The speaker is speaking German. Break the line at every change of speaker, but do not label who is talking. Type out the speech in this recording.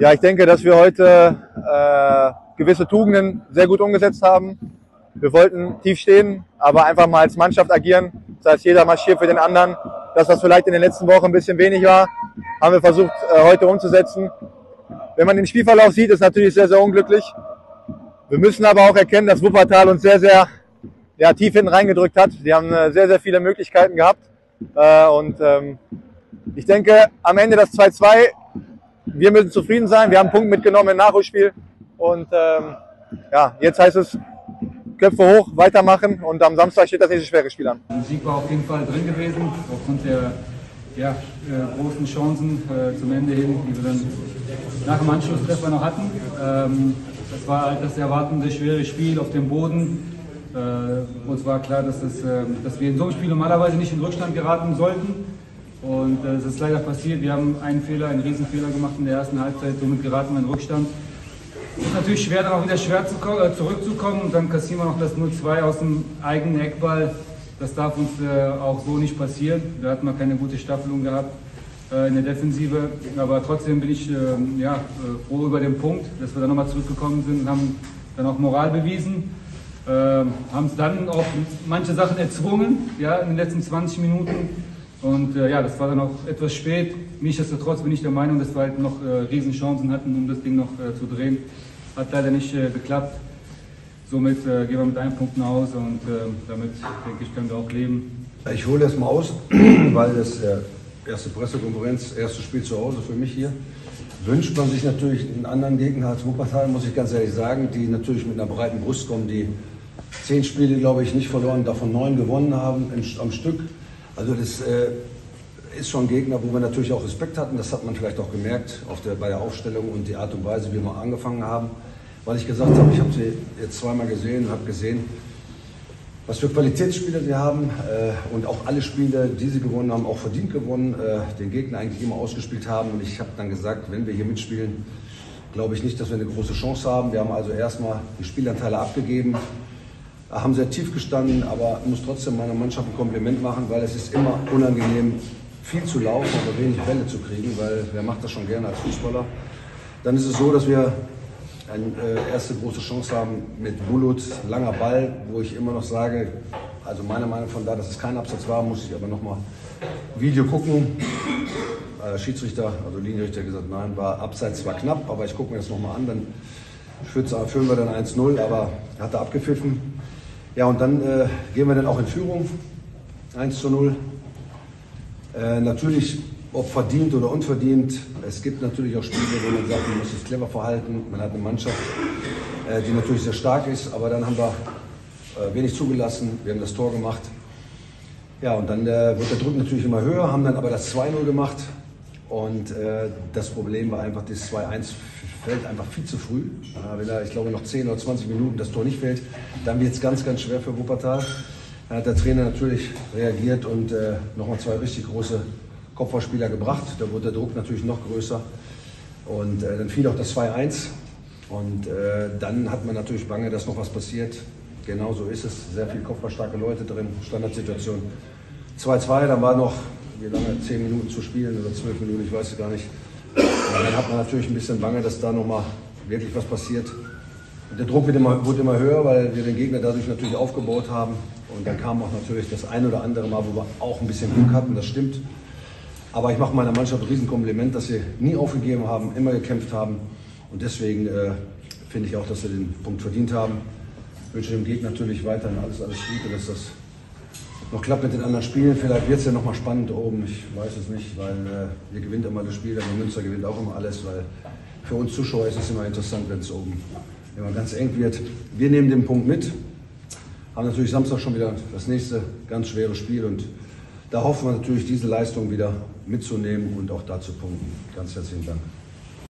Ja, ich denke, dass wir heute gewisse Tugenden sehr gut umgesetzt haben. Wir wollten tief stehen, aber einfach mal als Mannschaft agieren. Das heißt, jeder marschiert für den anderen. Das, was vielleicht in den letzten Wochen ein bisschen wenig war, haben wir versucht heute umzusetzen. Wenn man den Spielverlauf sieht, ist natürlich sehr, sehr unglücklich. Wir müssen aber auch erkennen, dass Wuppertal uns sehr, sehr tief hinten reingedrückt hat. Die haben sehr, sehr viele Möglichkeiten gehabt. Ich denke, am Ende das 2-2, wir müssen zufrieden sein. Wir haben einen Punkt mitgenommen im Nachholspiel. Und jetzt heißt es, Köpfe hoch, weitermachen. Und am Samstag steht das nächste schwere Spiel an.
Der Sieg war auf jeden Fall drin gewesen, aufgrund der großen Chancen zum Ende hin, die wir dann nach dem Anschlusstreffer noch hatten. Das war halt das erwartende schwere Spiel auf dem Boden. Uns war klar, dass wir in so einem Spiel normalerweise nicht in Rückstand geraten sollten. Und es ist leider passiert. Wir haben einen Riesenfehler gemacht in der ersten Halbzeit. Somit geraten wir in Rückstand. Es ist natürlich schwer, dann auch wieder zurückzukommen. Und dann kassieren wir noch das 0-2 aus dem eigenen Eckball. Das darf uns auch so nicht passieren. Da hatten wir keine gute Staffelung gehabt in der Defensive. Aber trotzdem bin ich froh über den Punkt, dass wir dann nochmal zurückgekommen sind und haben dann auch Moral bewiesen. Haben es dann auch manche Sachen erzwungen, in den letzten 20 Minuten. Und das war dann auch etwas spät. Nichtsdestotrotz bin ich der Meinung, dass wir halt noch Riesenchancen hatten, um das Ding noch zu drehen. Hat leider nicht geklappt. Somit gehen wir mit einem Punkt nach Hause und damit, denke ich, können wir auch leben.
Ich hole das mal aus, weil das erste Pressekonferenz, erstes Spiel zu Hause für mich hier. Wünscht man sich natürlich einen anderen Gegner als Wuppertal, muss ich ganz ehrlich sagen, die natürlich mit einer breiten Brust kommen, die 10 Spiele, glaube ich, nicht verloren, davon 9 gewonnen haben am Stück. Also das ist schon ein Gegner, wo wir natürlich auch Respekt hatten. Das hat man vielleicht auch gemerkt bei der Aufstellung und die Art und Weise, wie wir angefangen haben. Weil ich gesagt habe, ich habe sie jetzt zweimal gesehen und habe gesehen, was für Qualitätsspieler sie haben und auch alle Spiele, die sie gewonnen haben, auch verdient gewonnen, den Gegner eigentlich immer ausgespielt haben. Und ich habe dann gesagt, wenn wir hier mitspielen, glaube ich nicht, dass wir eine große Chance haben. Wir haben also erstmal die Spielanteile abgegeben, haben sehr tief gestanden, aber muss trotzdem meiner Mannschaft ein Kompliment machen, weil es ist immer unangenehm, viel zu laufen, aber wenig Bälle zu kriegen, weil wer macht das schon gerne als Fußballer. Dann ist es so, dass wir eine erste große Chance haben mit Bulut, langer Ball, wo ich immer noch sage, also meiner Meinung von da, dass es kein Absatz war, muss ich aber nochmal Video gucken. Schiedsrichter, also Linienrichter gesagt, nein, war Abseits, war knapp, aber ich gucke mir das nochmal an, dann führen wir dann 1-0, aber hat er abgepfiffen. Ja, und dann gehen wir dann auch in Führung, 1-0. Natürlich, ob verdient oder unverdient, es gibt natürlich auch Spiele, wo man sagt, man muss sich clever verhalten. Man hat eine Mannschaft, die natürlich sehr stark ist, aber dann haben wir wenig zugelassen, wir haben das Tor gemacht. Ja, und dann wird der Druck natürlich immer höher, haben dann aber das 2-0 gemacht. Und das Problem war einfach, das 2-1 fällt einfach viel zu früh. Wenn da, ich glaube, noch 10 oder 20 Minuten das Tor nicht fällt, dann wird es ganz, ganz schwer für Wuppertal. Dann hat der Trainer natürlich reagiert und nochmal 2 richtig große Kopfballspieler gebracht. Da wurde der Druck natürlich noch größer. Und dann fiel auch das 2-1. Und dann hat man natürlich Bange, dass noch was passiert. Genau so ist es. Sehr viele kopfballstarke Leute drin. Standardsituation 2-2, dann war noch, wie lange, 10 Minuten zu spielen oder 12 Minuten, ich weiß es gar nicht. Und dann hat man natürlich ein bisschen Bange, dass da nochmal wirklich was passiert. Und der Druck wurde immer höher, weil wir den Gegner dadurch natürlich aufgebaut haben. Und dann kam auch natürlich das ein oder andere Mal, wo wir auch ein bisschen Glück hatten, das stimmt. Aber ich mache meiner Mannschaft ein Riesenkompliment, dass sie nie aufgegeben haben, immer gekämpft haben. Und deswegen finde ich auch, dass sie den Punkt verdient haben. Ich wünsche dem Gegner natürlich weiterhin alles Gute, dass das noch klappt mit den anderen Spielen. Vielleicht wird es ja nochmal spannend oben, ich weiß es nicht, weil wir gewinnen immer das Spiel, aber Münster gewinnt auch immer alles, weil für uns Zuschauer ist es immer interessant, wenn es oben immer ganz eng wird. Wir nehmen den Punkt mit, haben natürlich Samstag schon wieder das nächste ganz schwere Spiel und da hoffen wir natürlich, diese Leistung wieder mitzunehmen und auch da zu punkten. Ganz herzlichen Dank.